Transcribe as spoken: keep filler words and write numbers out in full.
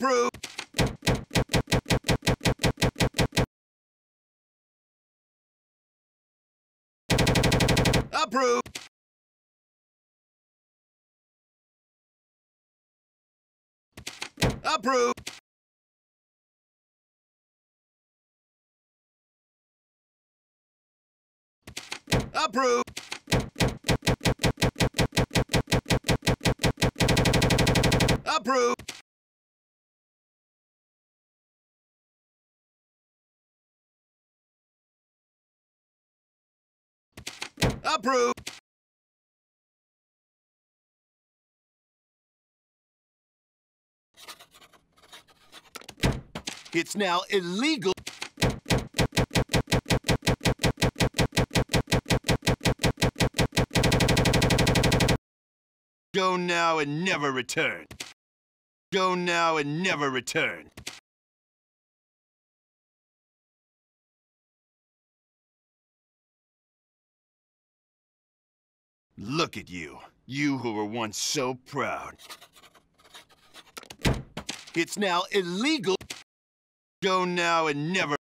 Approve. Approve. Approve. Approve. Approve. Approve. It's now illegal. Go now and never return. Go now and never return. Look at you. You who were once so proud. It's now illegal. Go now and never